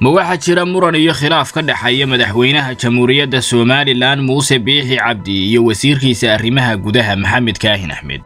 ma waxa jira muran iyo khilaaf ka dhaxaya madaxweynaha Jamhuuriyadda Somaliland Muuse Biixi Cabdi iyo wasiirkiisa arrimaha gudaha Maxamed Kaahin Axmed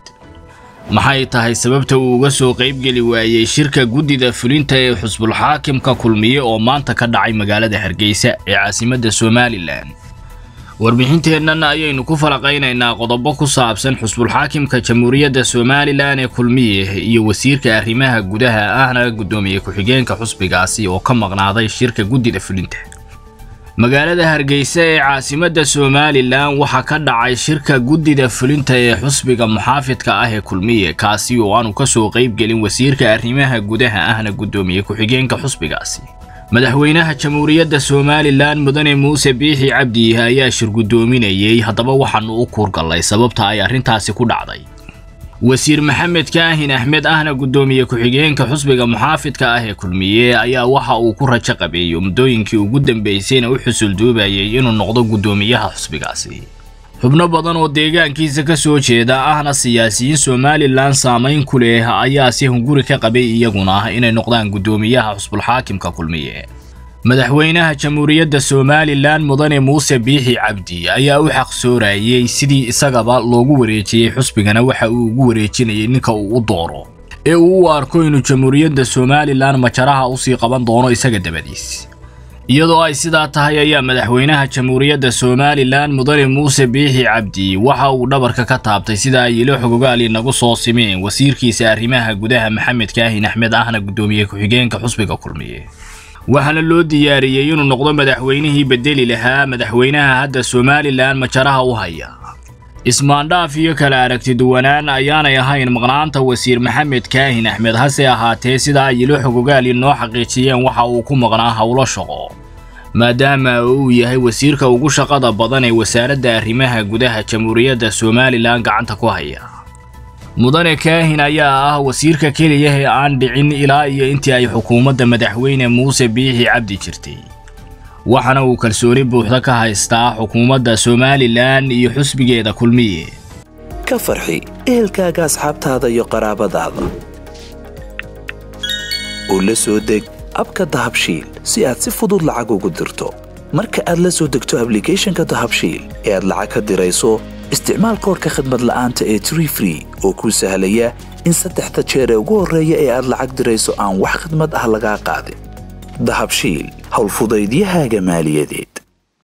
maxay tahay sababta uu uga soo qayb gali waayay shirka guddida fulinta ee xusbul xaakimka kulmiye oo maanta ka dhacay magaalada Hargeysa ee caasimadda Somaliland warbixinteenna ayaynu ku falaqaynaynaa qodobo ku saabsan xusbul xaakimka Jamhuuriyadda Somaliland ee kulmiye iyo wasiirka arrimaha gudaha ahna gudoomiye ku-xigeenka xusbigaasi oo ka maqnaaday shirka guddida fulinta magaalada Hargeysa ee caasimadda Somaliland waxa ka dhacay shirka guddida fulinta ee xusbiga muxaafidka ah ee kulmiye kaasi oo aanu ka soo qayb galin wasiirka arrimaha gudaha ahna gudoomiye ku-xigeenka xusbigaasi madaxweynaha Jamhuuriyadda Somaliland mudane Muuse Biixi Cabdi ayaa shir gudoominayay haddaba waxaanu u kuurgalay sababta ay arrintaasi ku dhacday wasiir Maxamed Kaahin Axmed ahna gudoomiye ku-xigeenka xusbiga muxaafidka ah ee kulmiye ayaa waxa uu ku rajo qabeeyay mudooyinkii ugu dambeysayna u xusul duubayay inuu noqdo gudoomiyaha xusbigaasi xubno badan oo deegaankiisa ka soo jeeda ahna siyaasiyiin Somaliland saameyn ku leh ayaa si hunguri ka qabay iyaguna inay noqdaan gudoomiyaha xusbul xaakimka kulmiye madaxweynaha Jamhuuriyadda Somaliland mudane Muuse Biixi Cabdi ayaa u xaq soorayay sidii isagaba loogu wareejiyay xusbigana waxa uu ugu wareejinayay ninka uu u dooro ee uu arko inuu Jamhuuriyadda Somaliland majaraha u sii qaban doono isaga dabadiis iyadoo ay sidaa tahay ayaa madaxweynaha Jamhuuriyadda Somaliland mudane Muuse Biixi Cabdi waxa uu dhabarka ka taabtay sida ay ilo xogogaali nagu soo simeen wasiirkiisa arrimaha gudaha Maxamed Kaahin Axmed ahna gudoomiye ku-xigeenka xusbiga kulmiye waxaana loo diyaariyay inuu noqdo madaxweynihii bedeli lahaa madaxweynaha hadda Somaliland majaraha u haya ismaandhaaf iyo kala aragti duwanaan ayaanay ahayn maqnaanta wasiir Maxamed Kaahin Axmed hase ahaatee sida ay ilo xogogaali noo xaqiijiyeen waxa uu ku maqnaa hawlo shaqo maadaama uu yahay wasiirka ugu shaqada badan ee wasaaradda arrimaha gudaha Jamhuuriyadda Somaliland gacanta ku haya mudane Kaahin ayaa ah wasiirka kaliya ee aan dhicin ilaa iyo intii ay xukuumadda madaxweyne Muuse Biixi Cabdi jirtay waxana uu kalsooni buuxda ka haystaa xukuumadda Somaliland iyo xusbigeeda kulmiye ka farxi ehelkaaga asxaabtaada iyo qaraabadaada oo la soo deg abka Dahabshiil si aad si fudud lacag ugu dirto marka aad la soo degto applicationka Dahabshiil ee aad lacag ka dirayso isticmaal koodka khidmad la'aanta ee Tree Free oo ku sahlaya in 3 jeer ugu horeeya ee aad lacag dirayso aan wax khidmad ah laga qaadin Dahabshiil hawl fudaydiyahaaga maaliyadeed